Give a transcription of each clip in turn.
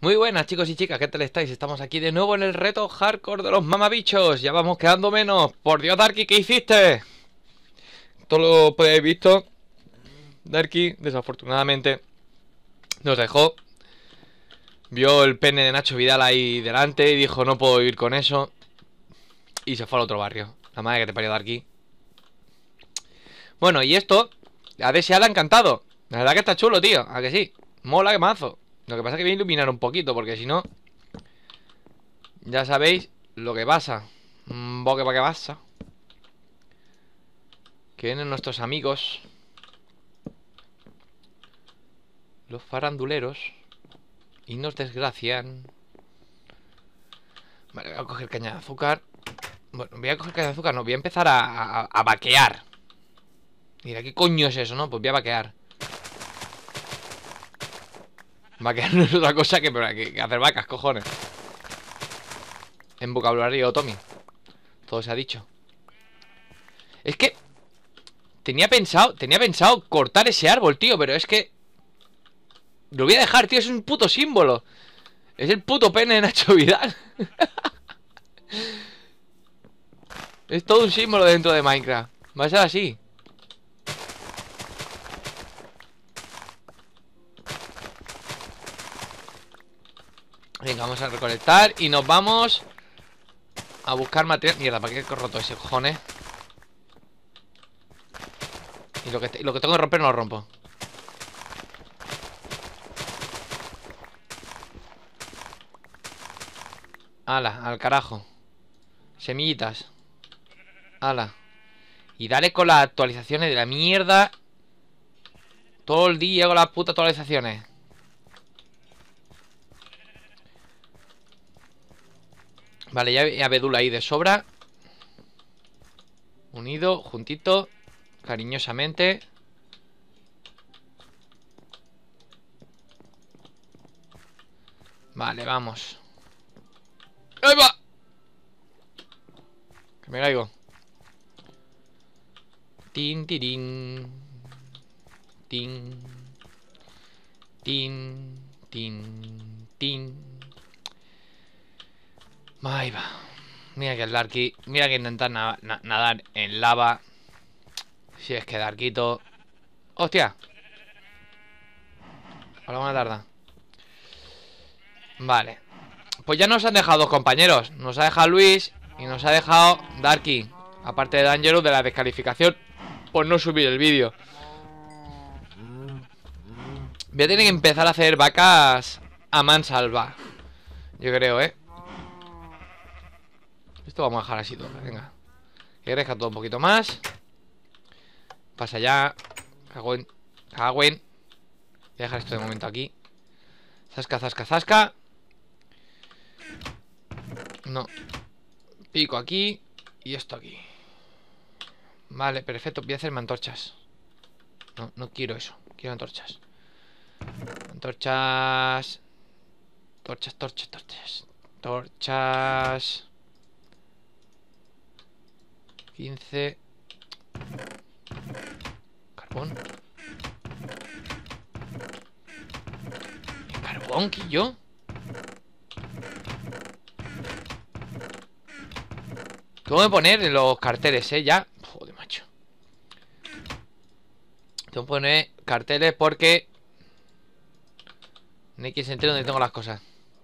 Muy buenas chicos y chicas, ¿qué tal estáis? Estamos aquí de nuevo en el reto hardcore de los mamabichos. Ya vamos quedando menos. Por Dios, Darky, ¿qué hiciste? Todo lo podéis visto. Darky, desafortunadamente, nos dejó. Vio el pene de Nacho Vidal ahí delante y dijo, no puedo vivir con eso. Y se fue al otro barrio. La madre que te parió, Darky. Bueno, y esto, a DSA le ha encantado. La verdad que está chulo, tío. ¿A que sí? Mola que mazo. Lo que pasa es que voy a iluminar un poquito, porque si no, ya sabéis lo que pasa. Boque pa' que pasa. Que vienen nuestros amigos, los faranduleros, y nos desgracian. Vale, voy a coger caña de azúcar. Bueno, voy a coger caña de azúcar, no, voy a empezar a vaquear. Mira, ¿qué coño es eso, no? Pues voy a vaquear. Vaquear no es otra cosa que hacer vacas, cojones. En vocabulario Tommy. Todo se ha dicho. Es que tenía pensado cortar ese árbol, tío, pero es que lo voy a dejar, tío, es un puto símbolo. Es el puto pene de Nacho Vidal. Es todo un símbolo dentro de Minecraft. Va a ser así. Venga, vamos a recolectar y nos vamos a buscar material. Mierda, ¿para qué he roto ese, cojones? Y lo que tengo que romper no lo rompo. Ala, al carajo. Semillitas. Ala. Y dale con las actualizaciones de la mierda. Todo el día con las putas actualizaciones. Vale, ya hay abedul ahí de sobra. Unido, juntito, cariñosamente. Vale, vamos. ¡Ahí va! Que me caigo. Tin, tirín. Tin. Tin. Tin. Tin. Ahí va. Mira que el Darky. Mira que intentar nadar en lava. Si es que Darkito. ¡Hostia! Ahora una tarda. Vale. Pues ya nos han dejado dos compañeros. Nos ha dejado Luis y nos ha dejado Darky. Aparte de Dangerous de la descalificación por no subir el vídeo. Voy a tener que empezar a hacer vacas a mansalva. Yo creo, Esto vamos a dejar así todo, venga. Que crezca todo un poquito más. Pasa ya. Cagüen. Cagüen. Voy a dejar esto de momento aquí. Zasca, zasca, zasca. No. Pico aquí. Y esto aquí. Vale, perfecto. Voy a hacerme antorchas. No, no quiero eso. Quiero antorchas. Antorchas. Torchas, torchas, torchas. Torchas. 15. Carbón. ¿Carbón, Quillo? Tengo que poner en los carteles, ya. Joder, macho. Tengo que poner carteles porque no hay quien se entere donde tengo las cosas.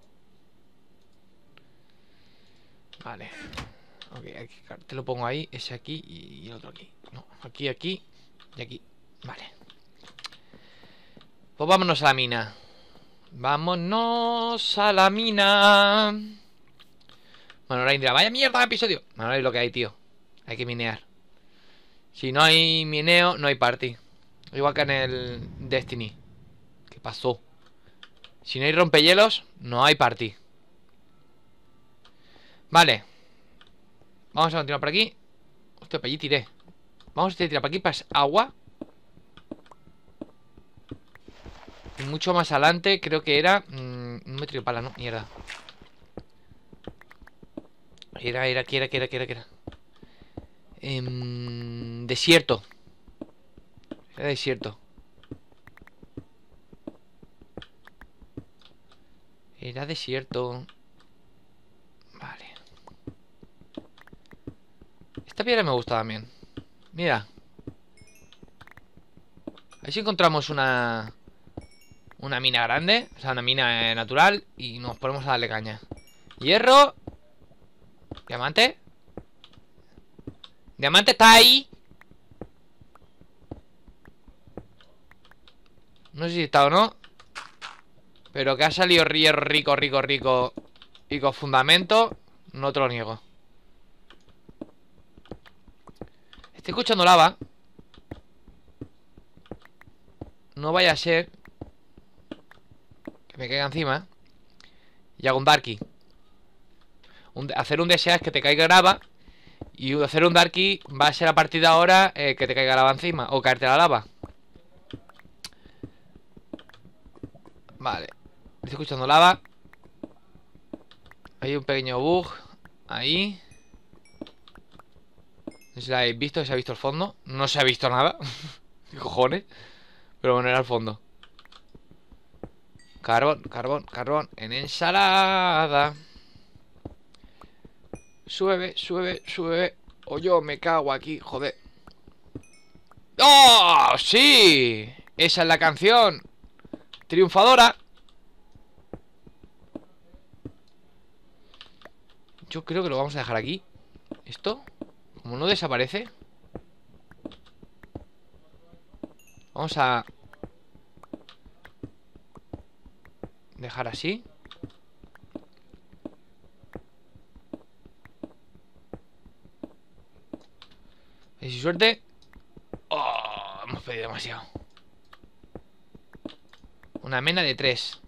Vale. Ok, aquí, cartel lo pongo ahí. Ese aquí y el otro aquí. No, aquí, aquí y aquí. Vale. Pues vámonos a la mina. Vámonos a la mina. Bueno, ahora Indra, vaya mierda de episodio. Bueno, es lo que hay, tío. Hay que minear. Si no hay mineo, no hay party. Igual que en el Destiny. ¿Qué pasó? Si no hay rompehielos, no hay party. Vale. Vamos a continuar por aquí. Hostia, para allí tiré. Vamos a tirar por aquí para agua. Y mucho más adelante creo que era... no me tiro pala, no, mierda. Era. Desierto. Era desierto. Era desierto. Vale. Esta piedra me gusta también. Mira. Ahí sí encontramos una mina grande. O sea, una mina natural. Y nos ponemos a darle caña. Hierro. Diamante. Diamante está ahí. No sé si está o no. Pero que ha salido hierro rico, rico, rico. Y con fundamento. No te lo niego. Estoy escuchando lava. No vaya a ser que me caiga encima. Y hago un darky. Hacer un DSA es que te caiga lava. Y hacer un darky va a ser a partir de ahora que te caiga lava encima. O caerte la lava. Vale. Estoy escuchando lava. Hay un pequeño bug. Ahí. No sé si la habéis visto, se ha visto el fondo. No se ha visto nada. ¿Qué cojones? Pero bueno, era el fondo. Carbón, carbón, carbón. En ensalada. Sube, sube, sube. O yo me cago aquí, joder. ¡Oh! ¡Sí! Esa es la canción triunfadora. Yo creo que lo vamos a dejar aquí. Esto, como no desaparece, vamos a dejar así. Y si suerte. Oh, hemos pedido demasiado. Una mena de 3.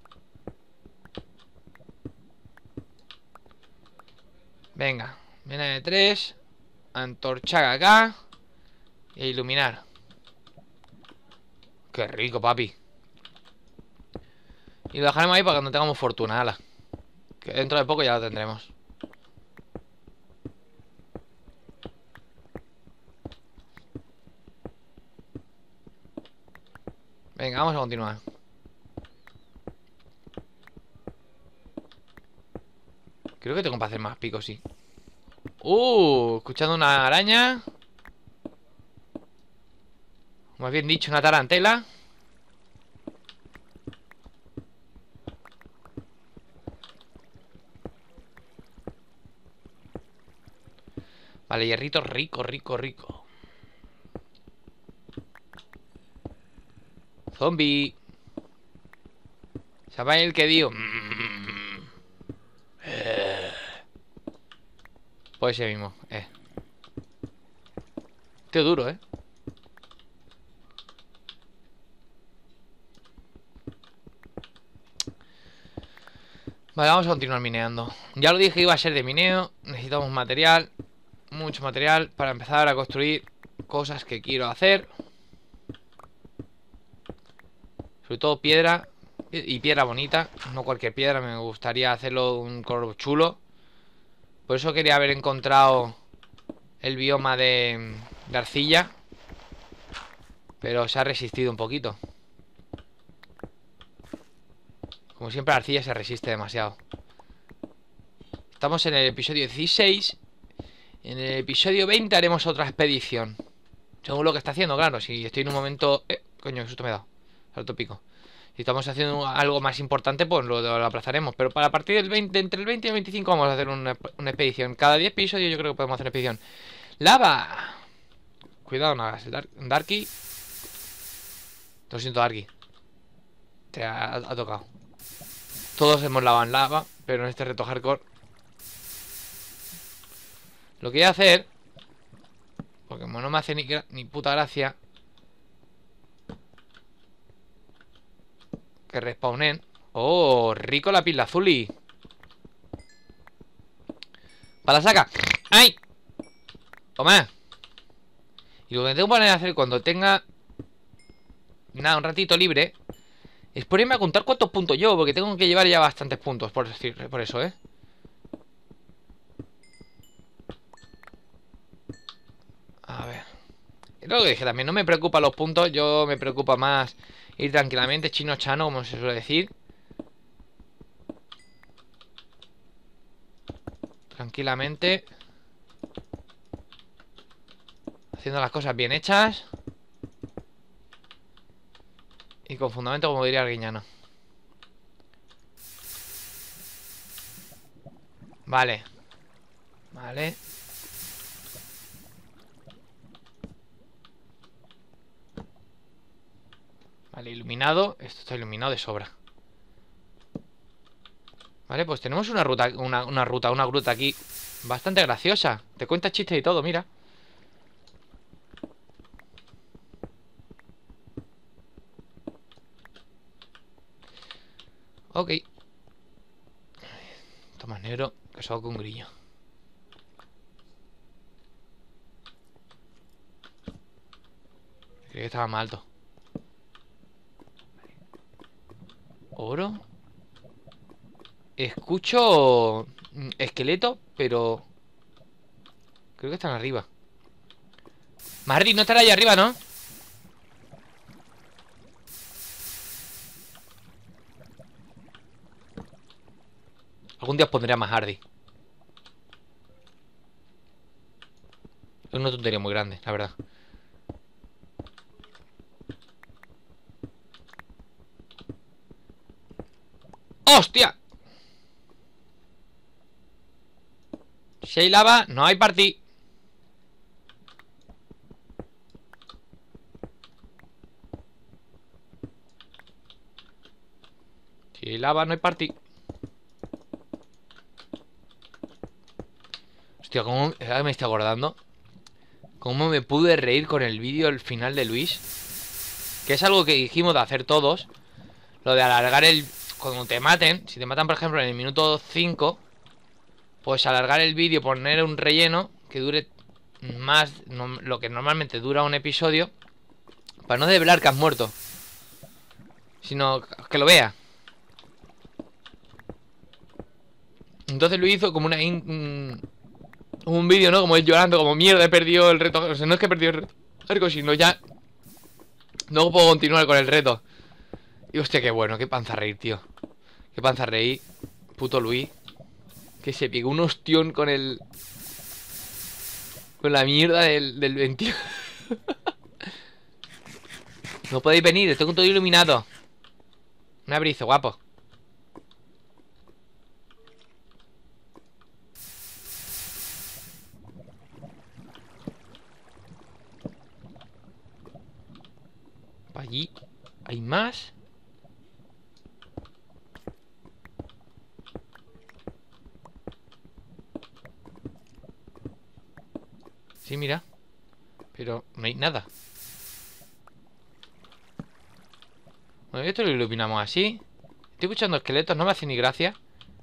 Venga, mena de 3. Antorchar acá. E iluminar. Qué rico, papi. Y lo dejaremos ahí para cuando tengamos fortuna, ala. Que dentro de poco ya lo tendremos. Venga, vamos a continuar. Creo que tengo para hacer más picos, sí. Escuchando una araña. Más bien dicho, una tarantela. Vale, hierrito rico, rico, rico. Zombie. ¿Sabes el que digo? Pues ese mismo, Tío duro, Vale, vamos a continuar mineando. Ya lo dije, iba a ser de mineo. Necesitamos material. Mucho material para empezar a construir cosas que quiero hacer. Sobre todo piedra. Y piedra bonita. No cualquier piedra, me gustaría hacerlo un color chulo. Por eso quería haber encontrado el bioma de arcilla. Pero se ha resistido un poquito. Como siempre la arcilla se resiste demasiado. Estamos en el episodio 16. En el episodio 20 haremos otra expedición. Según lo que está haciendo, claro. Si estoy en un momento... coño, qué susto me he dado. Salto pico. Si estamos haciendo algo más importante, pues lo aplazaremos. Pero para partir del 20, entre el 20 y el 25 vamos a hacer una expedición. Cada 10 episodios yo creo que podemos hacer una expedición. ¡Lava! Cuidado, no hagas el Darky. Lo siento, Darky. Te ha tocado. Todos hemos lavado en lava, pero en este reto hardcore lo que voy a hacer, porque como no me hace ni puta gracia que respawnen. Oh, rico la pila azuli. Para la saca. ¡Ay! Toma. Y lo que tengo que hacer cuando tenga nada, un ratito libre, es ponerme a contar cuántos puntos llevo, porque tengo que llevar ya bastantes puntos, por eso, A ver. Es lo que dije también, no me preocupa los puntos, yo me preocupa más ir tranquilamente, chino chano, como se suele decir. tranquilamente, haciendo las cosas bien hechas y con fundamento, como diría Arguiñano. Vale. Vale. Vale, iluminado. Esto está iluminado de sobra. Vale, pues tenemos una ruta, una gruta aquí bastante graciosa. Te cuenta chistes y todo, mira. Ok. Esto más negro que solo con un grillo. Creí que estaba más alto. Oro. Escucho esqueleto, pero creo que están arriba. Mardi, no estará ahí arriba, ¿no? Algún día os pondré a más Hardy. Es una tontería muy grande, la verdad. ¡Hostia! Si hay lava, no hay party. Si hay lava, no hay party. Hostia, ¿cómo ahora me estoy acordando? ¿Cómo me pude reír con el vídeo al final de Luis? Que es algo que dijimos de hacer todos. Lo de alargar el... Cuando te maten, si te matan por ejemplo en el minuto 5, pues alargar el vídeo, poner un relleno que dure más, lo que normalmente dura un episodio, para no develar que has muerto, sino que lo vea. Entonces lo hizo como un vídeo, ¿no? Como él llorando, como mierda, he perdido el reto. O sea, no es que he perdido el reto, sino ya no puedo continuar con el reto. Y hostia, qué bueno, qué panza reír, tío. Qué panza reír, puto Luis. Que se pegó un ostión con el... Con la mierda del 21. No podéis venir, estoy con todo iluminado. Un abrizo, guapo. Para allí hay más. Sí, mira. Pero no hay nada. Bueno, esto lo iluminamos así. Estoy escuchando esqueletos, no me hace ni gracia.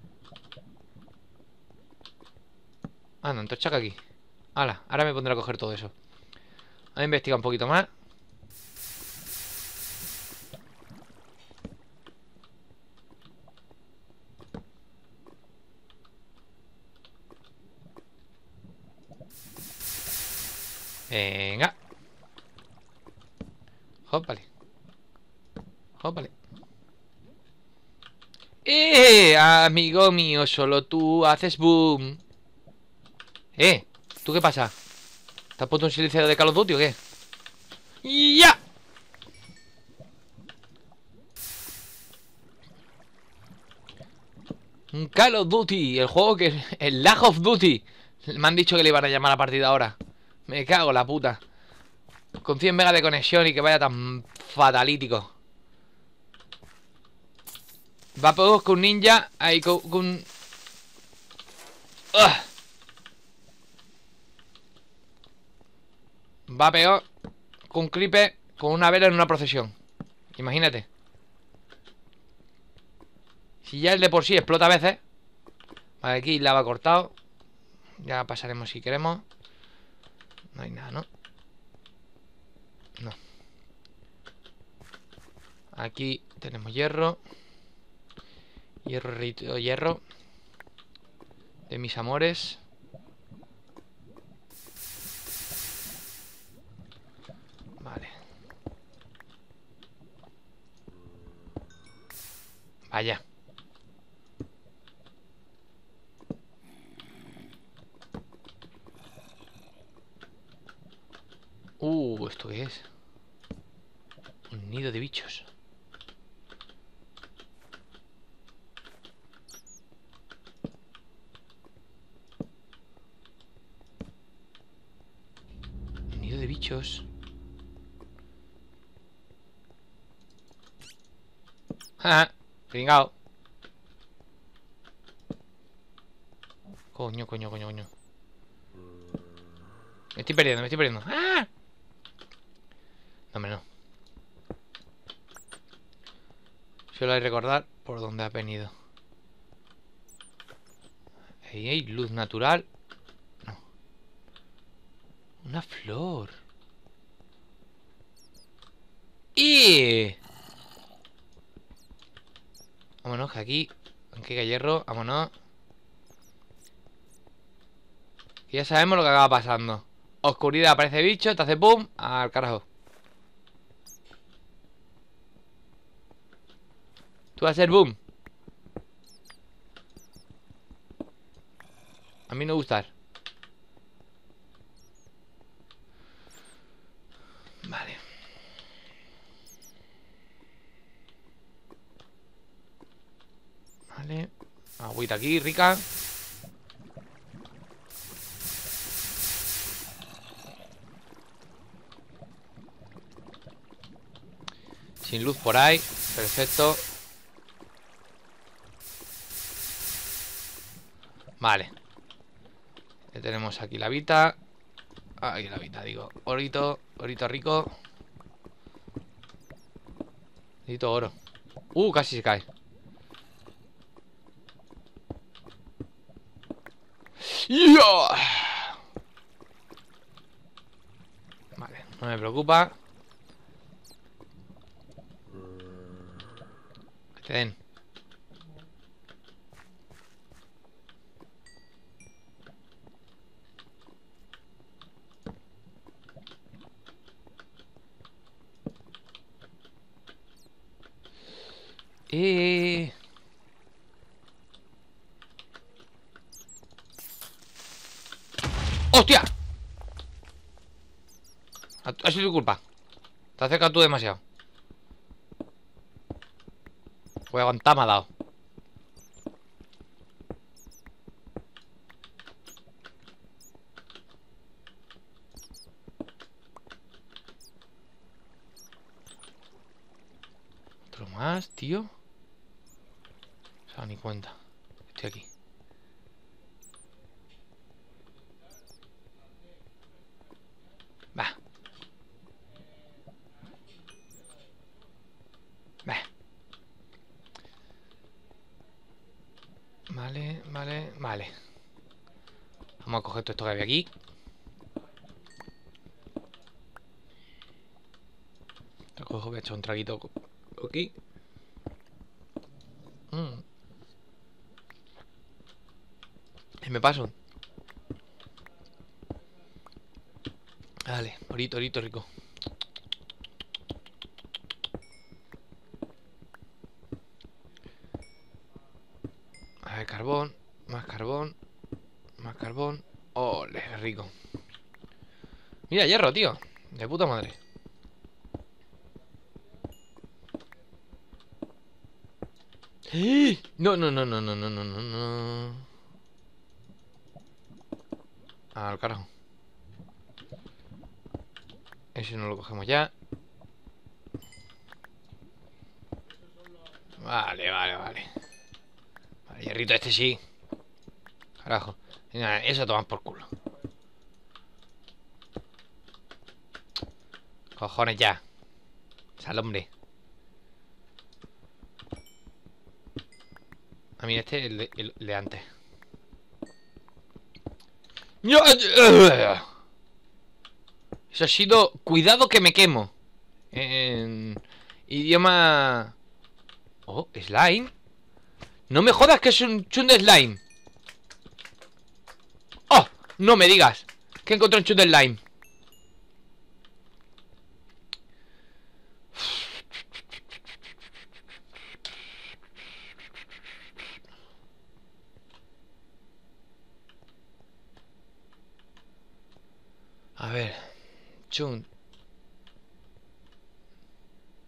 Ah, no, entonces chaca aquí. Hala, ahora me pondré a coger todo eso. Voy a investigar un poquito más. Venga. Jópale. Jópale. Amigo mío, solo tú haces boom. ¿Tú qué pasa? ¿Te has puesto un silenciador de Call of Duty o qué? ¡Ya! Un Call of Duty, el juego que... El Lag of Duty. Me han dicho que le iban a llamar a partir de ahora. Me cago en la puta. Con 100 megas de conexión y que vaya tan fatalítico. Va peor que un ninja. Ahí con... ¡Ugh! Va peor con un creeper con una vela en una procesión. Imagínate. Si ya el de por sí explota a veces. Vale, aquí lava cortado. Ya pasaremos si queremos. No hay nada, ¿no? No. Aquí tenemos hierro. Hierro, hierro. De mis amores. Vale. Vaya. Un nido de bichos. Un nido de bichos. ¡Ja! Pringao. Coño, coño, coño, coño. Me estoy perdiendo, me estoy perdiendo. ¡Ah! No, hombre, no. Solo hay que recordar por dónde ha venido. Ahí hay luz natural. No. Una flor. ¡Y! Vámonos, que aquí hay hierro, vámonos. Y ya sabemos lo que acaba pasando. Oscuridad, aparece bicho, te hace boom. Al carajo. Tú vas a hacer boom. A mí no gustar. Vale. Vale. Agüita aquí, rica. Sin luz por ahí. Perfecto. Vale. Ya tenemos aquí la vita. Aquí la vita, digo. Orito, orito rico. Necesito oro. Casi se cae. ¡Ya! Vale, no me preocupa. Que te den. ¡Hostia! Ha sido tu culpa. Te has acercado tú demasiado. Voy a aguantar, me ha dado. Otro más, tío. No se ha dado ni cuenta. Estoy aquí. Va. Va. Vale, vale, vale. Vamos a coger todo esto que había aquí. Lo cojo, voy a echar un traguito aquí. Y me paso. Vale, orito, orito rico. A ver, carbón. Más carbón. Más carbón. Ole, qué rico. Mira, hierro, tío. De puta madre. ¡Eh! No, no, no, no, no, no, no, no, no. Al carajo. Ese no lo cogemos ya. Vale, vale, vale. Vale, hierrito este sí. Carajo. Mira, eso toman por culo. Cojones ya. Sal, hombre. A mí este es el de antes. Eso ha sido... Cuidado que me quemo. En idioma... Oh, slime. No me jodas que es un chun de slime. Oh, no me digas que encontré un chun de slime. A ver. Chun.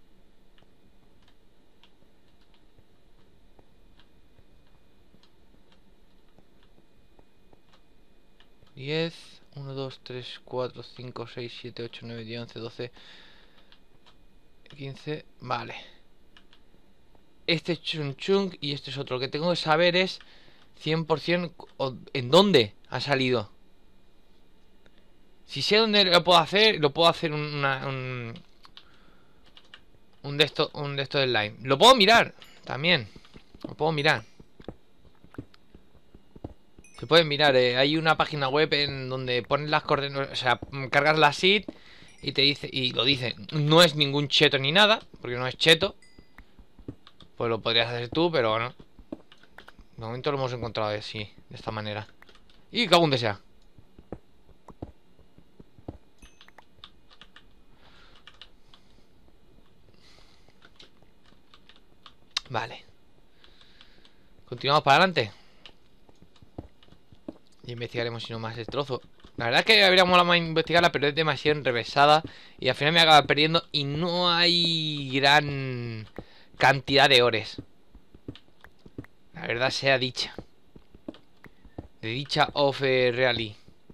10, 1, 2, 3, 4, 5, 6, 7, 8, 9, 10, 11, 12, 15. Vale. Este es Chun Chung y este es otro. Lo que tengo que saber es 100% en dónde ha salido. Si sé dónde lo puedo hacer un de estos de slime. Lo puedo mirar también. Lo puedo mirar. Se pueden mirar, hay una página web en donde pones las coordenadas, o sea, cargas la seed y te dice, y lo dice, no es ningún cheto ni nada, porque no es cheto. Pues lo podrías hacer tú, pero bueno. De momento lo hemos encontrado así, de esta manera. Y cago donde sea. Vale. Continuamos para adelante. Y investigaremos si no más destrozo. La verdad es que habría molado más investigarla, pero es demasiado enrevesada. Y al final me acaba perdiendo. Y no hay gran cantidad de ores. La verdad sea dicha. De dicha of really.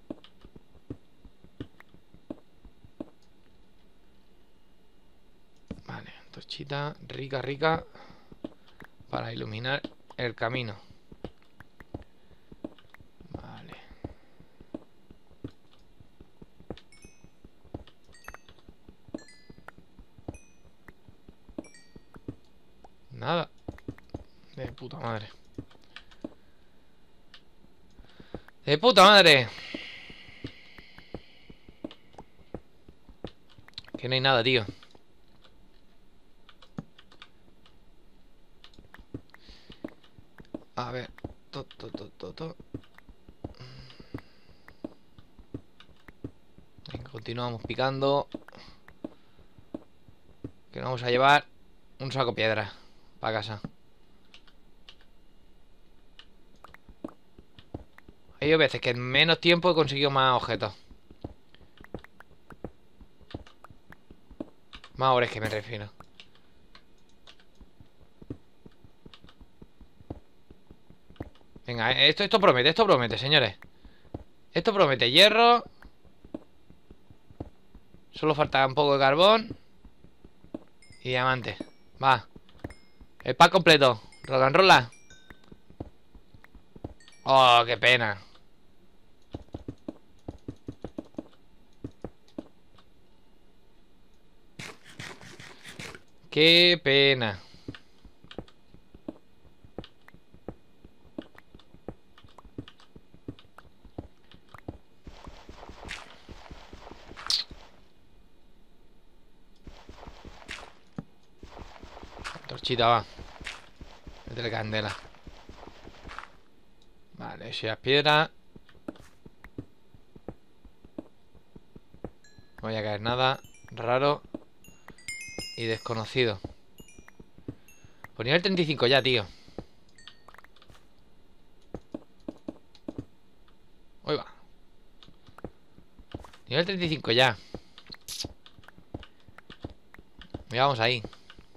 Vale, torchita rica, rica. Para iluminar el camino. Vale. Nada. De puta madre. De puta madre. Que no hay nada, tío. A ver. Venga, continuamos picando. Que nos vamos a llevar un saco piedra para casa. Hay veces que en menos tiempo he conseguido más objetos. Más ores que me refiero. Venga, esto promete, señores. Esto promete hierro. Solo falta un poco de carbón. Y diamante. Va. El pack completo. Rock and rolla. Oh, qué pena. Qué pena. Torchita, va. Métele candela. Vale, eso ya es piedra. No vaya a caer nada raro y desconocido. Pues nivel 35 ya, tío. Uy, va. Nivel 35 ya. Mira, vamos ahí.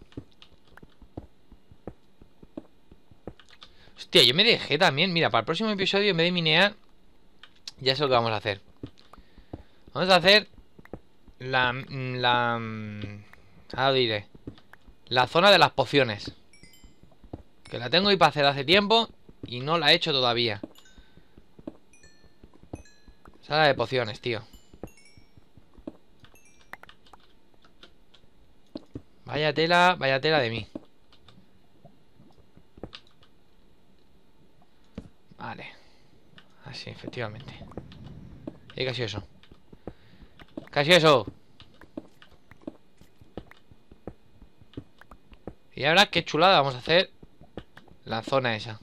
Hostia, yo me dejé también. Mira, para el próximo episodio, en vez de minear, ya sé lo que vamos a hacer. Vamos a hacer ahora diré. La zona de las pociones. Que la tengo ahí para hacer hace tiempo y no la he hecho todavía. Sala de pociones, tío. Vaya tela de mí. Vale. Así, efectivamente. Y casi eso. Casi eso. Y ahora qué chulada vamos a hacer la zona esa.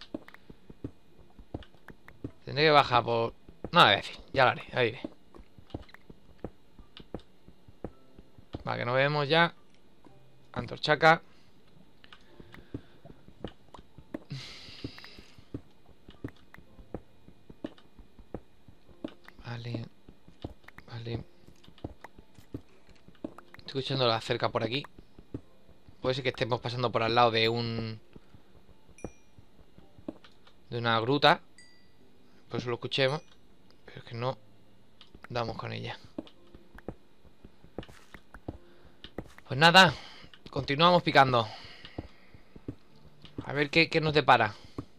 Tendré que bajar por... No, a ver, ya lo haré, ahí iré. Vale, que no vemos ya. Antorchaca. Vale. Vale. Estoy escuchando la cerca por aquí. Puede ser que estemos pasando por al lado de de una gruta. Por eso lo escuchemos. Pero es que no damos con ella. Pues nada, continuamos picando. A ver qué nos depara.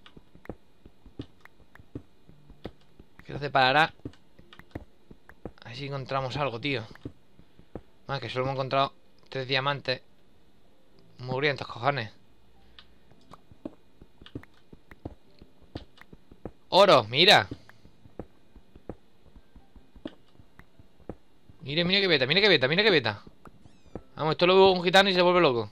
¿Qué nos deparará? A ver si encontramos algo, tío. Ah, que solo hemos encontrado 3 diamantes. Mugrientos, cojones. Oro, mira. Mira, mira que beta, mira que beta, mira que beta. Vamos, esto lo veo un gitano y se vuelve loco.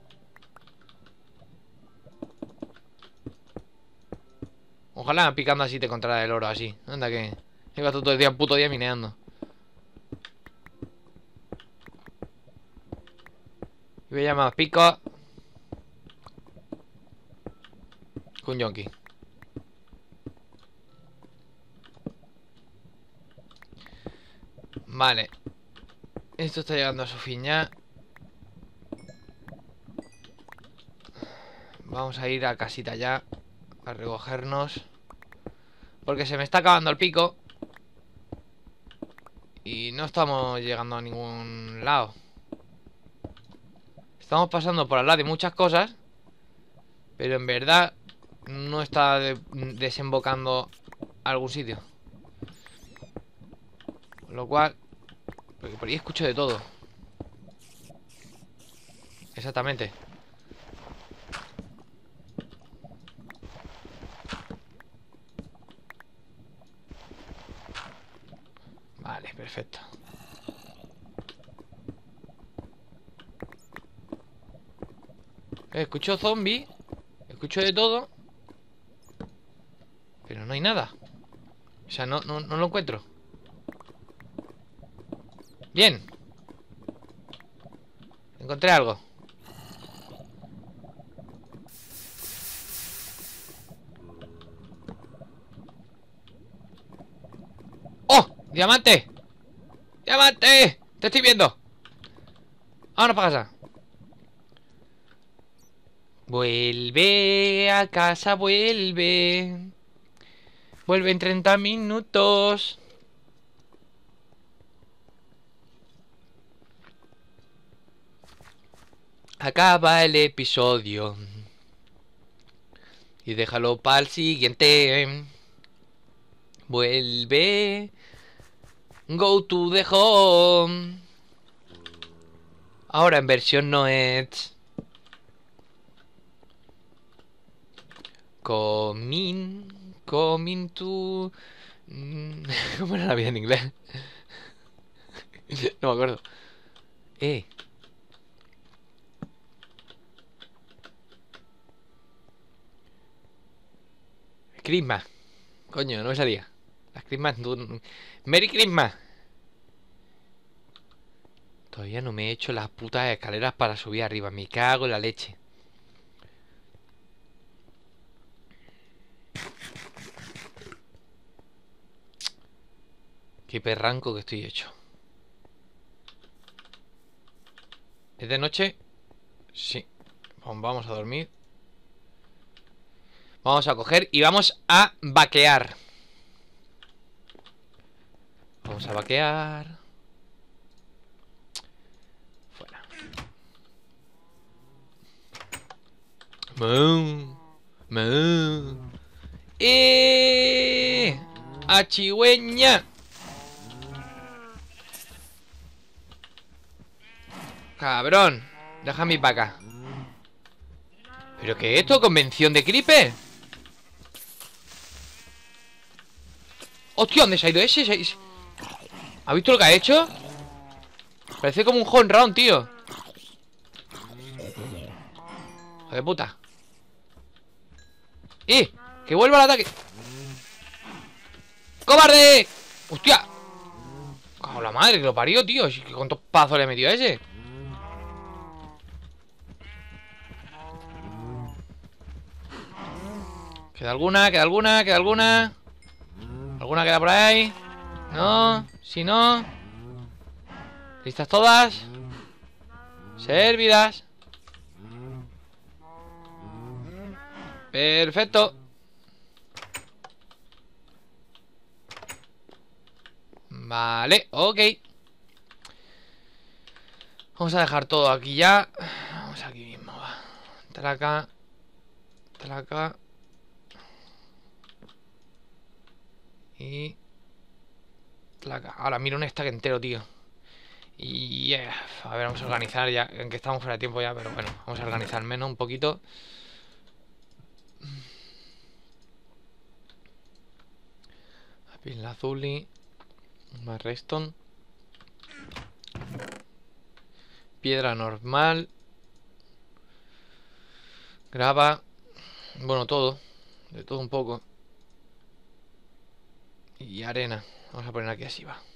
Ojalá picando así te encontrara el oro así. Anda que llevas todo el día, un puto día mineando. Y voy a llamar pico con Yonki. Vale. Esto está llegando a su fin ya. Vamos a ir a casita ya a recogernos, porque se me está acabando el pico y no estamos llegando a ningún lado. Estamos pasando por al lado de muchas cosas, pero en verdad no está desembocando a algún sitio. Con lo cual, porque por ahí escucho de todo. Exactamente. Vale, perfecto. Escucho zombies, escucho de todo, pero no hay nada. O sea, no lo encuentro. Bien. Encontré algo. ¡Oh! ¡Diamante! ¡Diamante! ¡Te estoy viendo! Vámonos para casa. Vuelve a casa, vuelve. Vuelve en 30 minutos. Acaba el episodio y déjalo para el siguiente. Vuelve. Go to the home. Ahora en versión no es. Coming to. ¿Cómo era la vida en inglés? No me acuerdo. Christmas. Coño, no me salía. Las Christmas. Merry Christmas. Todavía no me he hecho las putas escaleras para subir arriba. Me cago en la leche. Qué perranco que estoy hecho. ¿Es de noche? Sí. Vamos a dormir. Vamos a coger y vamos a vaquear. Vamos a vaquear. Fuera. ¡Achigüeña! Cabrón. Deja mi vaca. ¿Pero qué es esto? ¿Convención de creeper? ¡Hostia! ¿Dónde se ha ido ese? ¿Ha visto lo que ha hecho? Parece como un home run, tío. Hijo de puta. ¡Que vuelva al ataque! ¡Cobarde! ¡Hostia! Cago en la madre que lo parió, tío. ¿Cuántos pazos le metió a ese? Queda alguna, queda alguna, queda alguna. ¿Alguna queda por ahí? No, si no. ¿Listas todas? Servidas. Perfecto. Vale, ok. Vamos a dejar todo aquí ya. Vamos aquí mismo, va. Traca. Traca. Y... Traca. Ahora miro un stack entero, tío. Y... a ver, vamos a organizar ya. En que estamos fuera de tiempo ya, pero bueno. Vamos a organizar menos un poquito. Lazuli. Más redstone. Piedra normal. Grava. Bueno, todo. De todo un poco. Y arena. Vamos a poner aquí así, va.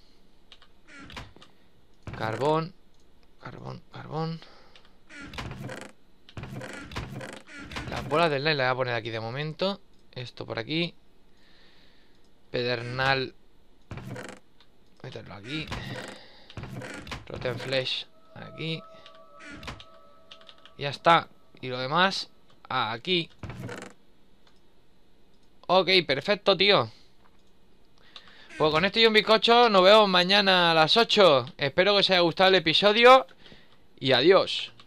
Carbón. Carbón, carbón. Las bolas del night las voy a poner aquí de momento. Esto por aquí. Pedernal. Meterlo aquí. Rotten Flesh aquí. Ya está. Y lo demás aquí. Ok, perfecto, tío. Pues con esto y un bizcocho nos vemos mañana a las 8. Espero que os haya gustado el episodio. Y adiós.